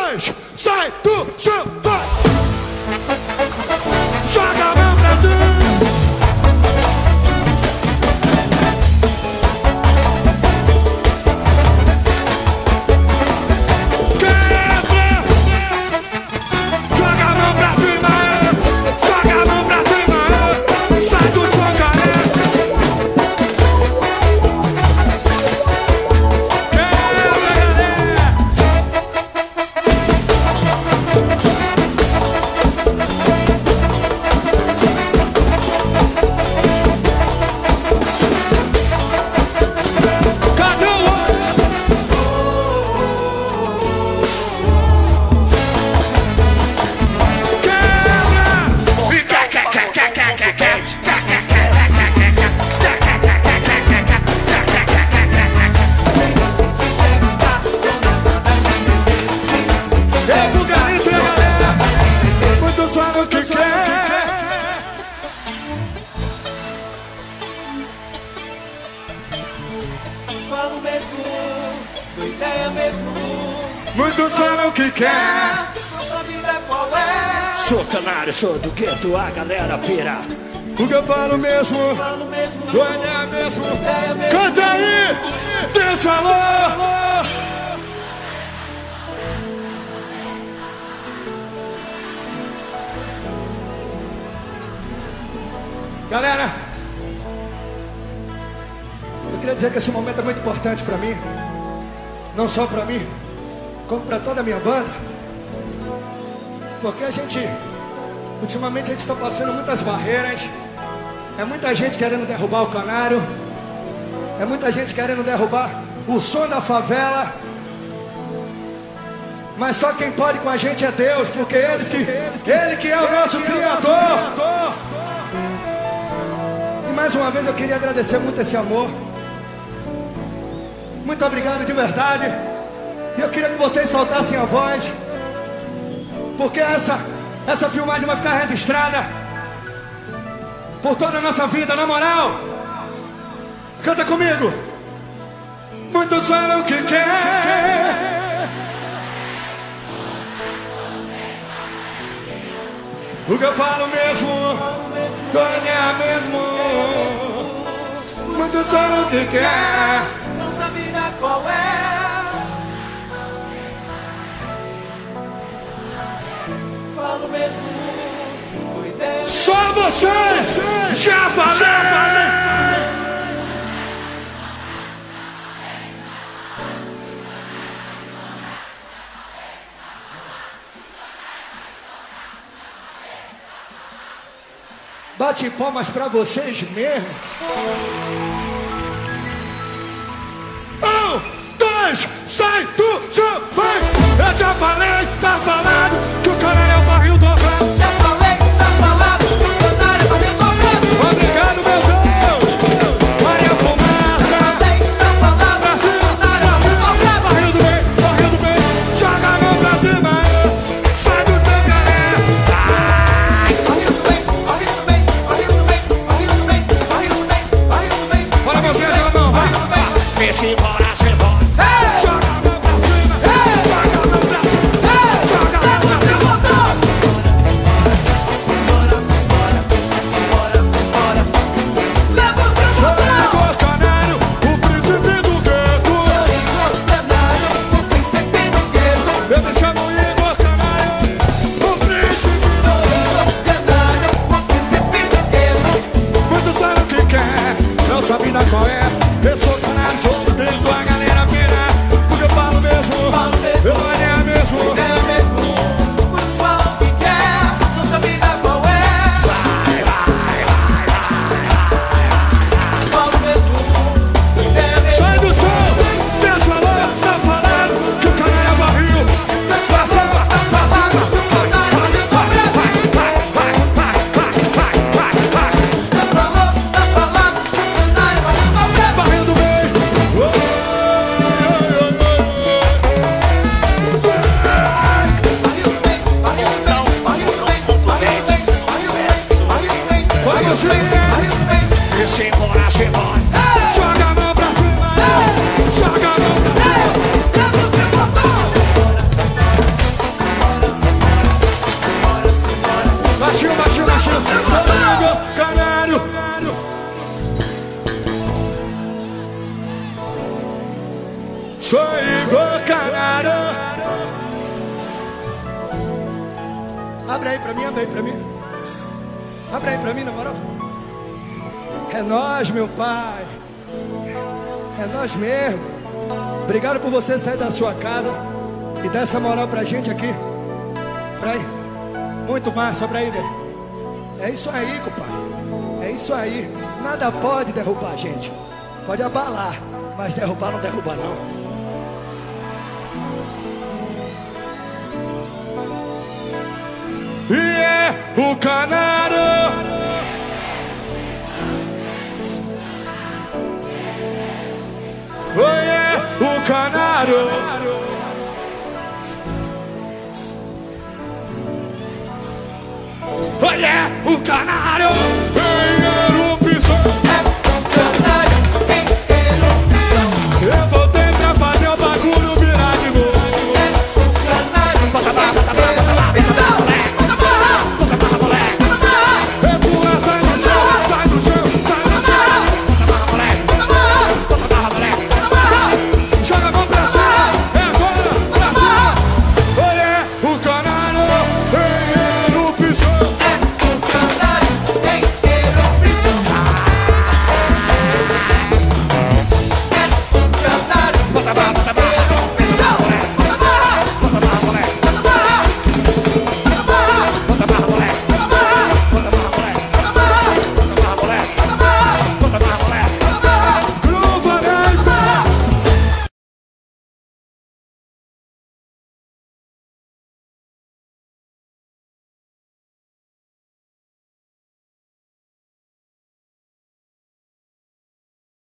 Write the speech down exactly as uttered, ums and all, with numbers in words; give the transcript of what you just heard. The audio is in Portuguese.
dois, sai do chão, vai! Joga meu Brasil! Falo mesmo, tua ideia mesmo. Muitos falam que quer, nossa vida qual é? sou canário, sou do gueto, a galera pira. O que eu falo mesmo, Falo mesmo, tua ideia mesmo. ideia mesmo. Canta aí, Deus falou. Galera, eu queria dizer que esse momento é muito importante pra mim. Não só pra mim, como pra toda a minha banda. Porque a gente, ultimamente a gente está passando muitas barreiras. É muita gente querendo derrubar o canário. É muita gente querendo derrubar o som da favela. Mas só quem pode com a gente é Deus, porque Ele que, ele que é o nosso Criador. E mais uma vez eu queria agradecer muito esse amor. Muito obrigado de verdade. E eu queria que vocês soltassem a voz, porque essa, essa filmagem vai ficar registrada por toda a nossa vida, na moral. Canta comigo. Muitos falam que quer, o que eu falo mesmo, ganhar mesmo. Muitos falam que quer, nossa vida qual é? Falo mesmo, tua ideia. só vocês já falei. Bate palmas pra vocês mesmo. Um, dois, sai do chão, vai! Eu já falei, tá falado, que o canário é o barril dobrado. Já falei, tá falado, o canário é barril dobrado. Obrigado, meu Deus. Maria Fumaça. Já falei, tá falado, Brasil, o canário é barril dobrado. barril do bem, barril do bem. Joga a mão pra cima, sai do chão, galera. Barril do bem, barril do bem, barril do bem, barril do bem, barril do bem, barril do bem. Bora você, joga a mão, vai. Vem se embora, se embora. Joga a mão pra cima, joga a mão pra cima, joga a mão pra cima. Abre aí pra mim, abre aí pra mim. Abre aí pra mim, na moral. É nós, meu pai. É nós mesmo. Obrigado por você sair da sua casa e dar essa moral pra gente aqui. Pra aí. Muito massa, pra aí, velho. É isso aí, compadre. É isso aí. Nada pode derrubar a gente. Pode abalar, mas derrubar não derruba não. E é o Canário. Oi, é o Canário. Oi, é o Canário.